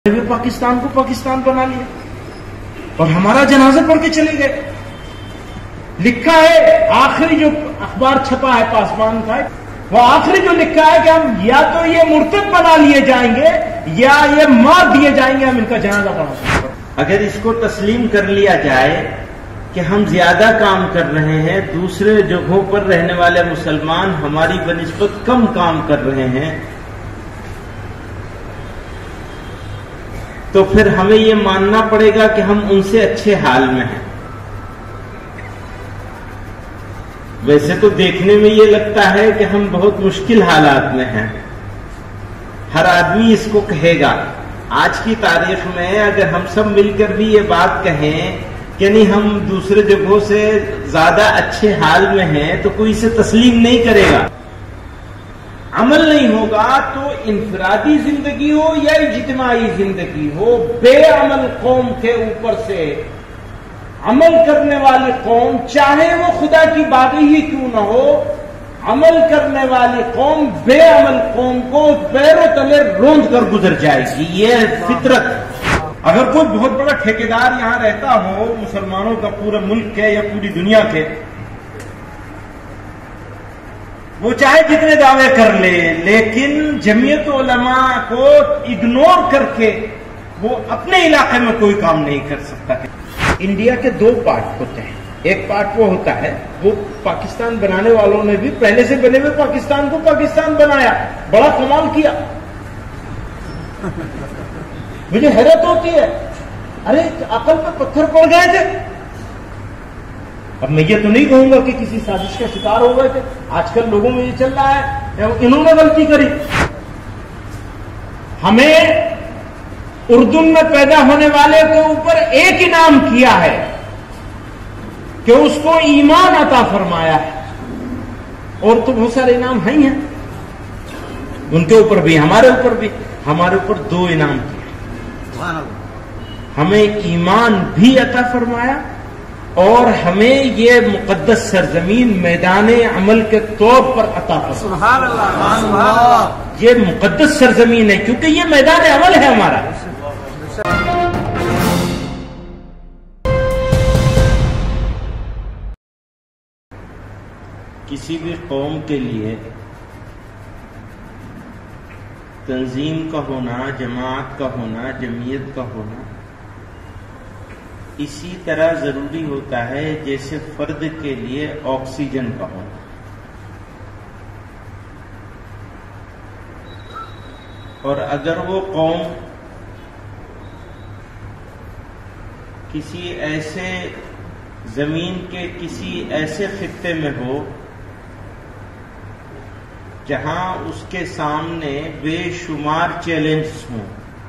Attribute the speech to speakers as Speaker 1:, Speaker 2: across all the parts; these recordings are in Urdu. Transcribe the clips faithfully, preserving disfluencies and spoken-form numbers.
Speaker 1: पाकिस्तान को पाकिस्तान बना लिया और हमारा जनाजा पढ़ के चले गए। लिखा है, आखिरी जो अखबार छपा है पासवान का, वो आखिरी जो लिखा है कि हम या तो ये मुर्तद बना लिए जाएंगे या ये मार दिए जाएंगे, हम इनका जनाजा पढ़ा।
Speaker 2: अगर इसको तस्लीम कर लिया जाए कि हम ज्यादा काम कर रहे हैं, दूसरे जगहों पर रहने वाले मुसलमान हमारी बनिस्बत कम काम कर रहे हैं, तो फिर हमें ये मानना पड़ेगा कि हम उनसे अच्छे हाल में हैं। वैसे तो देखने में ये लगता है कि हम बहुत मुश्किल हालात में हैं, हर आदमी इसको कहेगा। आज की तारीख में अगर हम सब मिलकर भी ये बात कहें कि नहीं हम दूसरे जगहों से ज्यादा अच्छे हाल में हैं, तो कोई इसे तस्लीम नहीं करेगा। अमल नहीं होगा तो इनफरादी जिंदगी हो या इज्तिमाई जिंदगी हो, बेअमल कौम के ऊपर से अमल करने वाली कौम, चाहे वो खुदा की बागी ही क्यों न हो, अमल करने वाली कौम बेअमल कौम को पैरों तले रोंद कर गुजर जाएगी। ये फितरत। अगर कोई बहुत बड़ा ठेकेदार यहां रहता हो, मुसलमानों का पूरे मुल्क के या पूरी दुनिया के, वो चाहे जितने दावे कर ले, लेकिन जमीयत उलमा को इग्नोर करके वो अपने इलाके में कोई काम नहीं कर सकता। इंडिया के दो पार्ट होते हैं। एक पार्ट वो होता है, वो पाकिस्तान बनाने वालों ने भी पहले से बने हुए पाकिस्तान को पाकिस्तान बनाया, बड़ा कमाल किया। मुझे हैरत होती है, अरे अकल पे पत्थर पड़ गए थे। अब मैं ये तो नहीं कहूंगा कि किसी साजिश का शिकार हो गए थे, आजकल लोगों में ये चल रहा है इन्होंने गलती करी। हमें उर्दू में पैदा होने वाले के ऊपर एक इनाम किया है कि उसको ईमान अता फरमाया है, और तो बहुत सारे इनाम हैं ही हैं, उनके ऊपर भी हमारे ऊपर भी। हमारे ऊपर दो इनाम किए, हमें ईमान भी अता फरमाया और हमें ये मुकद्दस सरजमीन मैदान अमल के तौर पर अता फरमाया। ये मुकद्दस सरजमीन है क्योंकि ये मैदान अमल है हमारा। किसी भी कौम के लिए तंजीम का होना, जमात का होना, जमीयत का होना इसी तरह जरूरी होता है जैसे फर्द के लिए ऑक्सीजन का होना। और अगर वो कौम किसी ऐसे जमीन के किसी ऐसे खित्ते में हो जहां उसके सामने बेशुमार चैलेंज हों,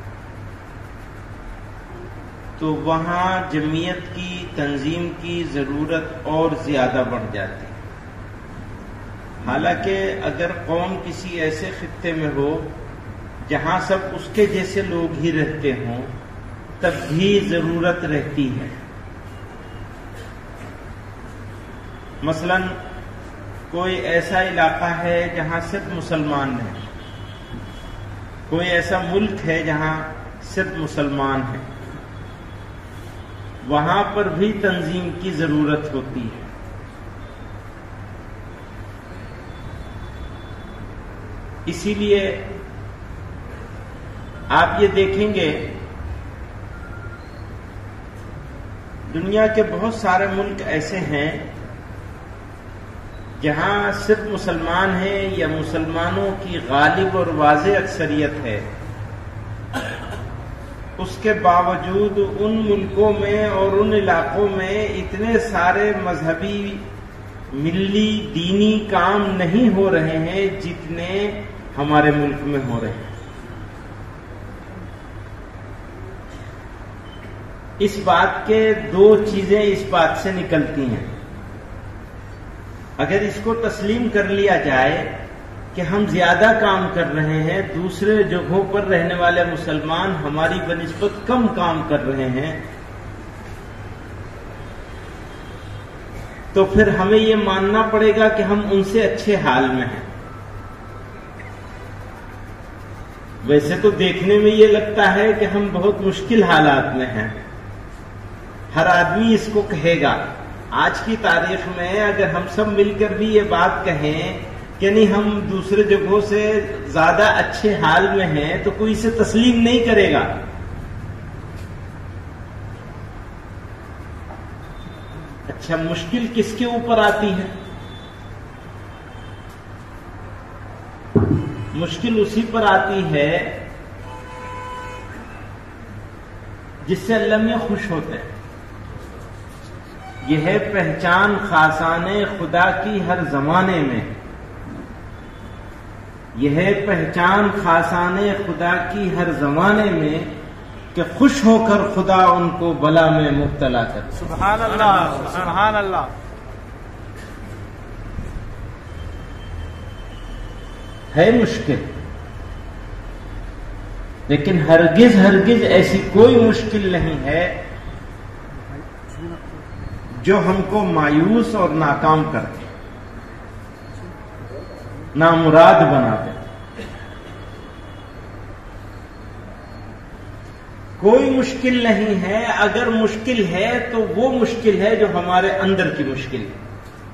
Speaker 2: तो वहां जमीयत की तंजीम की जरूरत और ज्यादा बढ़ जाती है। हालांकि अगर कौम किसी ऐसे खित्ते में हो जहां सब उसके जैसे लोग ही रहते हों, तब भी जरूरत रहती है। मसलन कोई ऐसा इलाका है जहां सिर्फ मुसलमान हैं, कोई ऐसा मुल्क है जहां सिर्फ मुसलमान हैं, वहां पर भी तंजीम की जरूरत होती है। इसीलिए आप ये देखेंगे दुनिया के बहुत सारे मुल्क ऐसे हैं जहां सिर्फ मुसलमान हैं या मुसलमानों की गालिब और वाज़ेह अक्सरियत है, उसके बावजूद उन मुल्कों में और उन इलाकों में इतने सारे मजहबी, मिल्ली, दीनी काम नहीं हो रहे हैं जितने हमारे मुल्क में हो रहे हैं। इस बात के दो चीजें इस बात से निकलती हैं। अगर इसको तस्लीम कर लिया जाए कि हम ज्यादा काम कर रहे हैं, दूसरे जगहों पर रहने वाले मुसलमान हमारी बनिस्बत कम काम कर रहे हैं, तो फिर हमें ये मानना पड़ेगा कि हम उनसे अच्छे हाल में हैं। ویسے تو دیکھنے میں یہ لگتا ہے کہ ہم بہت مشکل حالات میں ہیں. ہر آدمی اس کو کہے گا. آج کی تاریخ میں اگر ہم سب مل کر بھی یہ بات کہیں کہ نہیں ہم دوسرے جگہوں سے زیادہ اچھے حال میں ہیں تو کوئی اسے تسلیم نہیں کرے گا. اچھا مشکل کس کے اوپر آتی ہے؟ مشکل اسی پر آتی ہے جس سے اللہ میاں خوش ہوتے ہیں. یہ ہے پہچان خاصان خدا کی ہر زمانے میں. یہ ہے پہچان خاصان خدا کی ہر زمانے میں کہ خوش ہو کر خدا ان کو بلا میں مبتلا کر.
Speaker 3: سبحان اللہ سبحان اللہ.
Speaker 2: ہے مشکل لیکن ہرگز ہرگز ایسی کوئی مشکل نہیں ہے جو ہم کو مایوس اور ناکام کر دے، نامراد بنا دے. کوئی مشکل نہیں ہے. اگر مشکل ہے تو وہ مشکل ہے جو ہمارے اندر کی مشکل ہے.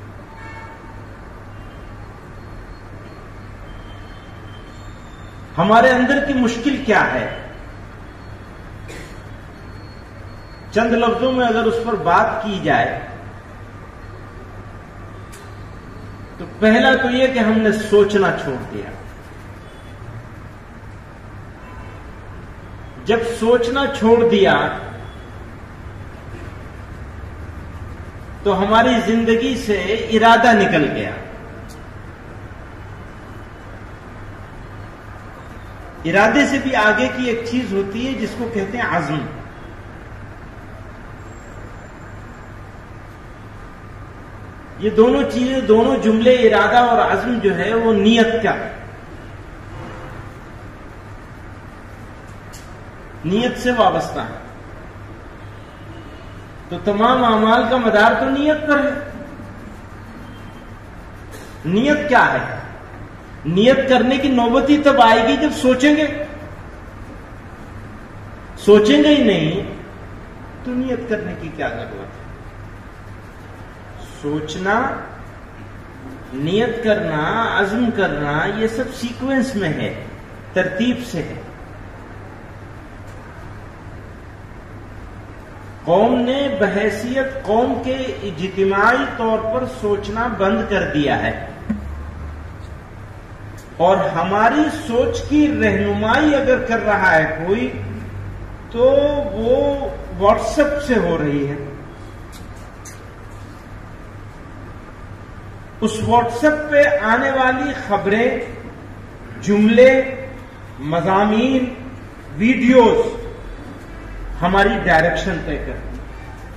Speaker 2: ہمارے اندر کی مشکل کیا ہے؟ چند لفظوں میں اگر اس پر بات کی جائے تو پہلا تو یہ کہ ہم نے سوچنا چھوڑ دیا. جب سوچنا چھوڑ دیا تو ہماری زندگی سے ارادہ نکل گیا. ارادے سے بھی آگے کی ایک چیز ہوتی ہے جس کو کہتے ہیں عزم. یہ دونوں چیزیں، دونوں جملے ارادہ اور عزم جو ہے وہ نیت کا نیت سے وابستہ ہے. تو تمام اعمال کا مدار تو نیت پر ہے. نیت کیا ہے؟ نیت کرنے کی نوبت ہی تب آئے گی جب سوچیں گے. سوچیں گے ہی نہیں تو نیت کرنے کی کیا ضرورت ہے؟ سوچنا، نیت کرنا، عزم کرنا یہ سب سیکوینس میں ہے، ترتیب سے ہے. قوم نے بحیثیت قوم کے اجتماعی طور پر سوچنا بند کر دیا ہے اور ہماری سوچ کی رہنمائی اگر کر رہا ہے کوئی تو وہ واٹس ایپ سے ہو رہی ہے. اس واٹس ایپ پہ آنے والی خبریں، جملے، مضامین، ویڈیوز ہماری ڈائریکشن طے کرتی ہیں.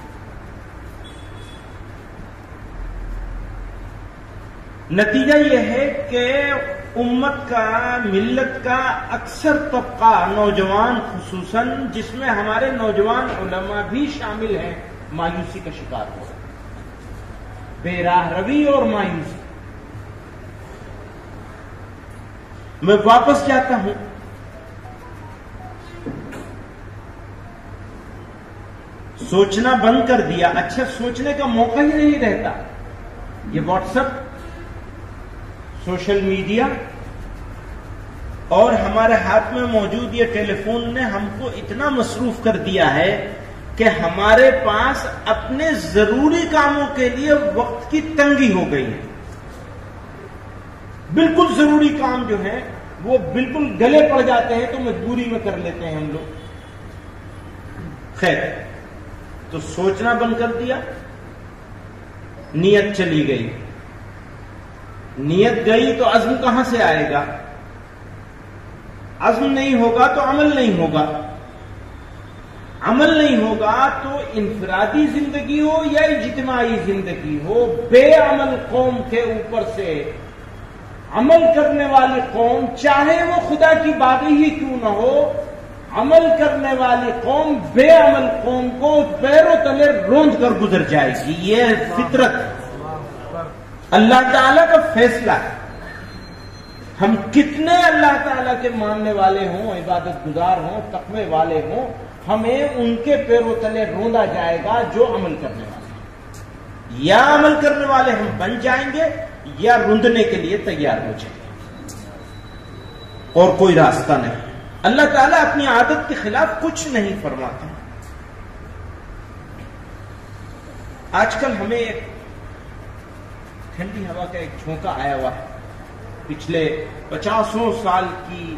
Speaker 2: نتیجہ یہ ہے کہ امت کا، ملت کا اکثر طبقہ، نوجوان خصوصاً، جس میں ہمارے نوجوان علماء بھی شامل ہیں، مایوسی کا شکار ہو رہا ہے. بے راہ روی اور مایوسی. میں واپس جاتا ہوں. سوچنا بند کر دیا. اچھا سوچنے کا موقع ہی نہیں رہتا. یہ واٹس ایپ، سوشل میڈیا اور ہمارے ہاتھ میں موجود یہ ٹیلی فون نے ہم کو اتنا مصروف کر دیا ہے کہ ہمارے پاس اپنے ضروری کاموں کے لیے وقت کی تنگی ہو گئی ہے. بالکل ضروری کام جو ہے وہ بالکل گلے پڑ جاتے ہیں تو مجبوری میں کر لیتے ہیں ہم لوگ. خیر، تو سوچنا بند کر دیا، نیت چلی گئی. نیت گئی تو عزم کہاں سے آئے گا؟ عزم نہیں ہوگا تو عمل نہیں ہوگا. عمل نہیں ہوگا تو انفرادی زندگی ہو یا اجتماعی زندگی ہو، بے عمل قوم کے اوپر سے عمل کرنے والی قوم، چاہے وہ خدا کی باغی ہی کیوں نہ ہو، عمل کرنے والی قوم بے عمل قوم کو پیروں تلے روند کر گزر جائے گی. یہ فطرت اللہ تعالی کا فیصلہ ہے. ہم کتنے اللہ تعالیٰ کے ماننے والے ہوں، عبادت گزار ہوں، تقوی والے ہوں، ہمیں ان کے پیروں تلے روندا جائے گا جو عمل کرنے والے ہیں۔ یا عمل کرنے والے ہم بن جائیں گے یا رندنے کے لیے تیار ہو جائیں گے، اور کوئی راستہ نہیں۔ اللہ تعالیٰ اپنی عادت کے خلاف کچھ نہیں فرماتا۔ آج کل ہمیں ایک ٹھنڈی ہوا کا ایک جھونکا آیا ہوا ہے پچھلے پچاسوں سال کی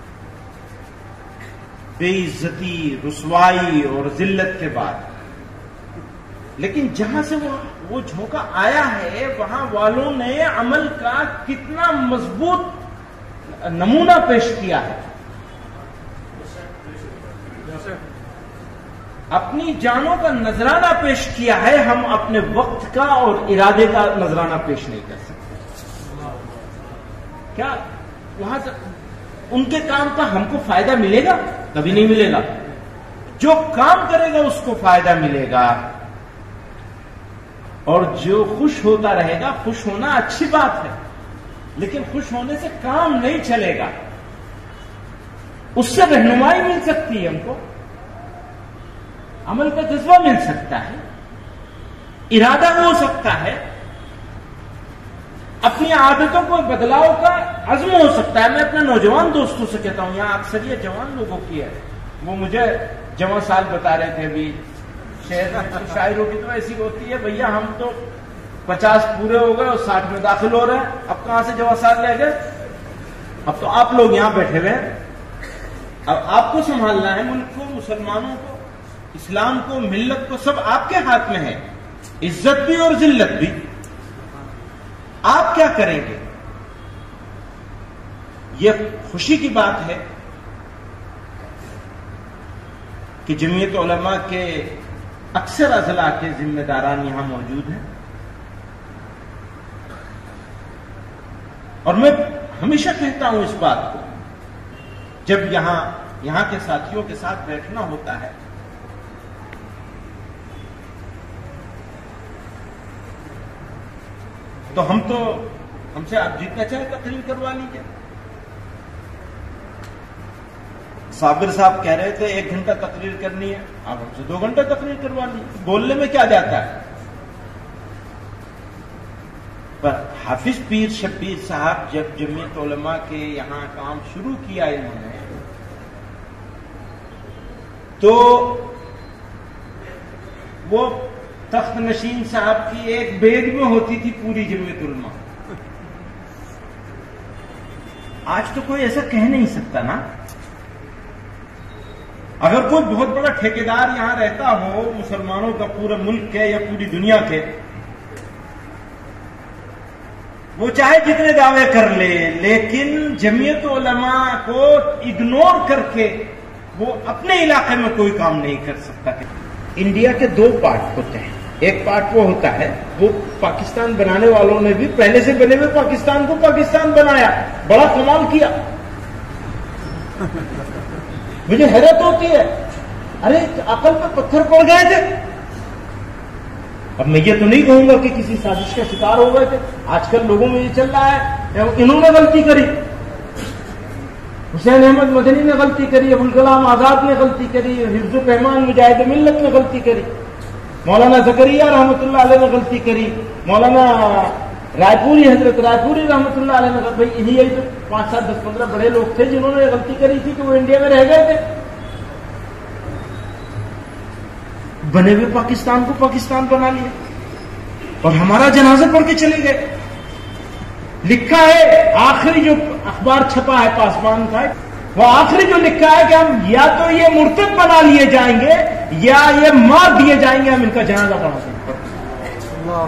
Speaker 2: بے عزتی، رسوائی اور ذلت کے بعد، لیکن جہاں سے وہ وہ جھونکا آیا ہے وہاں والوں نے عمل کا کتنا مضبوط نمونہ پیش کیا ہے، اپنی جانوں کا نذرانہ پیش کیا ہے۔ ہم اپنے وقت کا اور ارادے کا نذرانہ پیش نہیں کر سکتے۔ کیا وہاں سے ان کے کام کا ہم کو فائدہ ملے گا؟ کبھی نہیں ملے گا۔ جو کام کرے گا اس کو فائدہ ملے گا، اور جو خوش ہوتا رہے گا۔ خوش ہونا اچھی بات ہے، لیکن خوش ہونے سے کام نہیں چلے گا۔ اس سے رہنمائی مل سکتی ہے، ہم کو عمل کا جذبہ مل سکتا ہے، ارادہ ہو سکتا ہے، اپنی عادتوں کو بدلاؤ کا عزم ہو سکتا ہے۔ میں اپنے نوجوان دوستوں سے کہتا ہوں، یہاں اکثریت جوان لوگوں کی ہے، وہ مجھے جوان سال بتا رہے تھے ابھی، شہر شاعروں کی تو ایسی ہوتی ہے، بھیا ہم تو پچاس پورے ہو گئے اور ساٹھ میں داخل ہو رہے ہیں، اب کہاں سے جوان سال لے گئے؟ اب تو آپ لوگ یہاں بیٹھے ہوئے ہیں، اب آپ کو سنبھالنا ہے ملک کو، مسلمانوں کو، اسلام کو، ملت کو، سب آپ کے ہاتھ میں ہے، عزت بھی اور ذلت بھی۔ آپ کیا کریں گے؟ یہ خوشی کی بات ہے کہ جمعیت علماء کے اکثر اضلاع کے ذمہ داران یہاں موجود ہیں، اور میں ہمیشہ کہتا ہوں اس بات کو، جب یہاں یہاں کے ساتھیوں کے ساتھ بیٹھنا ہوتا ہے تو ہم تو ہم سے آپ جتنا چاہے تقریر کروا لیجیے۔ صابر صاحب کہہ رہے تھے ایک گھنٹہ تقریر کرنی ہے، آپ ہم سے دو گھنٹہ تقریر کروا لیجیے، بولنے میں کیا جاتا ہے۔ پر حافظ پیر شبیر صاحب جب جمعیت علماء کے یہاں کام شروع کیا انہوں نے، تو وہ تخت نشین صاحب کی ایک بیگ میں ہوتی تھی پوری جمعیت علماء۔ آج تو کوئی ایسا کہہ نہیں سکتا نا۔ اگر کوئی بہت بڑا ٹھیکیدار یہاں رہتا ہو مسلمانوں کا، پورے ملک کے یا پوری دنیا کے، وہ چاہے جتنے دعوے کر لے، لیکن جمعیت علماء کو اگنور کر کے وہ اپنے علاقے میں کوئی کام نہیں کر سکتا۔ انڈیا کے دو پارٹ ہوتے ہیں، ایک پارٹ وہ ہوتا ہے، وہ پاکستان بنانے والوں نے بھی پہلے سے بنے ہوئے پاکستان کو پاکستان بنایا، بڑا کمال کیا۔ مجھے حیرت ہوتی ہے، ارے عقل پہ پتھر پڑ گئے تھے۔ اب میں یہ تو نہیں کہوں گا کہ کسی سازش کا شکار ہو گئے تھے، آج کل لوگوں میں یہ چل رہا ہے انہوں نے غلطی کری، حسین احمد مدنی نے غلطی کری، ابوالکلام آزاد نے غلطی کری، حفظ الرحمان مجاہد ملت نے غلطی کری، مولانا زکریا رحمۃ اللہ علیہ نے غلطی کری، مولانا رائے پوری حضرت رائے پوری رحمۃ اللہ علیہ نے، بھائی یہی تو پانچ سات دس پندرہ بڑے لوگ تھے جنہوں نے غلطی کری تھی کہ وہ انڈیا میں رہ گئے تھے۔ بنے ہوئے پاکستان کو پاکستان بنا لیا اور ہمارا جنازہ پڑھ کے چلے گئے۔ لکھا ہے آخری جو اخبار چھپا ہے پاسبان کا، وہ آخری جو لکھا ہے کہ ہم یا تو یہ مرتد بنا لیے جائیں گے یا یہ مار دیے جائیں گے، ہم ان کا جنازہ پڑھا سکتے ہیں۔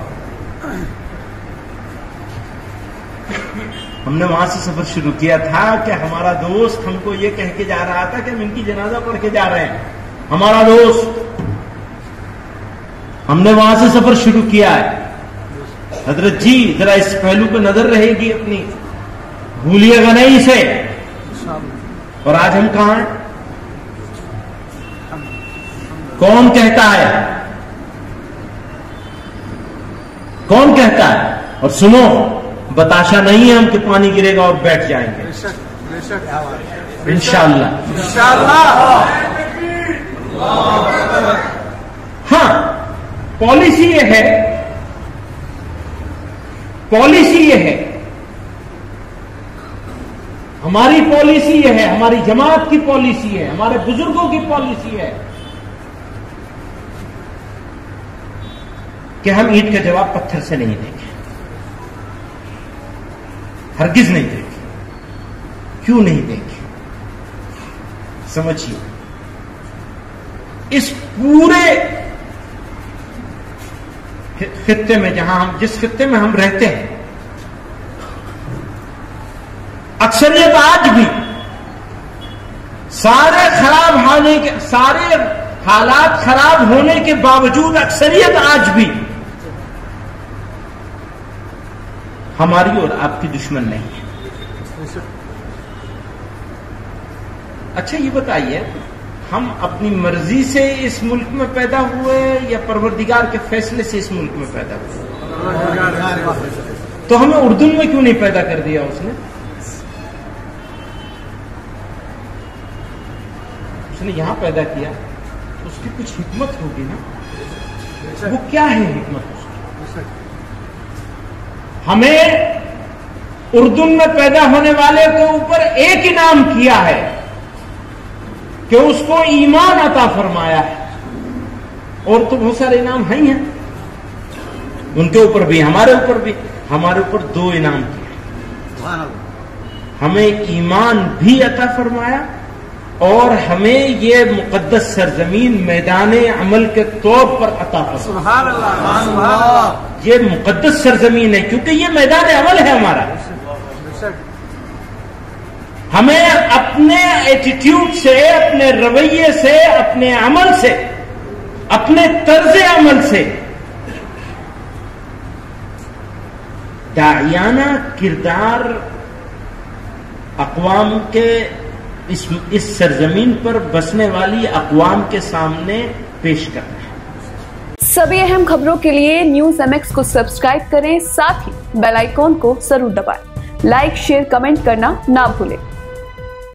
Speaker 2: ہم نے وہاں سے سفر شروع کیا تھا کہ ہمارا دوست ہم کو یہ کہہ کے جا رہا تھا کہ ہم ان کی جنازہ پڑھ کے جا رہے ہیں، ہمارا دوست۔ ہم نے وہاں سے سفر شروع کیا ہے۔ حضرت جی ذرا اس پہلو پہ نظر رہے گی اپنی، بھولیے گا نہیں اسے۔ اور آج ہم کہاں ہیں؟ کون کہتا ہے؟ کون کہتا ہے؟ اور سنو،
Speaker 1: बताशा नहीं है हम कि पानी गिरेगा और बैठ जाएंगे, इंशाअल्लाह। हाँ, पॉलिसी ये है, पॉलिसी ये है, हमारी पॉलिसी ये है, हमारी जमात की पॉलिसी है, हमारे बुजुर्गों की पॉलिसी है कि हम ईंट का जवाब पत्थर से नहीं देंगे, हरगिज नहीं देंगे। क्यों नहीं देंगे? समझिए, इस पूरे खित्ते में, जहां हम, जिस खित्ते में हम रहते हैं, अक्सरियत आज भी सारे खराब होने के, सारे हालात खराब होने के बावजूद अक्सरियत आज भी हमारी और आपकी दुश्मन नहीं है। अच्छा ये बताइए, हम अपनी मर्जी से इस मुल्क में पैदा हुए या परवरदिगार के फैसले से इस मुल्क में पैदा हुए? तो हमें उर्दू में क्यों नहीं पैदा कर दिया उसने? उसने यहां पैदा किया, उसकी कुछ हिकमत होगी ना। वो क्या है हिकमत उसकी? हमें उर्दू में पैदा होने वाले के ऊपर एक इनाम किया है कि उसको ईमान अता फरमाया है, और तो बहुत सारे इनाम हैं ही हैं, उनके ऊपर भी, हमारे ऊपर भी। हमारे ऊपर दो इनाम किए, हमें ईमान भी अता फरमाया और हमें ये मुकद्दस सरजमीन मैदान अमल के तौर पर अता फरमाया। ये मुकद्दस सरजमीन है क्योंकि ये मैदान अमल है हमारा। हमें अपने एटीट्यूड से, अपने रवैये से, अपने अमल से, अपने तर्ज अमल से दाइयाना किरदार अक़वाम के, इस इस सरजमीन पर बसने वाली अक़वाम के सामने पेश करना है।
Speaker 4: सभी अहम खबरों के लिए न्यूज़ एम एक्स को सब्सक्राइब करें, साथ ही बेल आइकॉन को जरूर दबाएं। लाइक, शेयर, कमेंट करना ना भूलें।